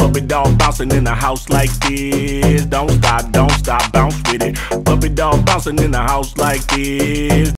Puppy dog bouncing in the house like this. Don't stop, bounce with it. Puppy dog bouncing in the house like this.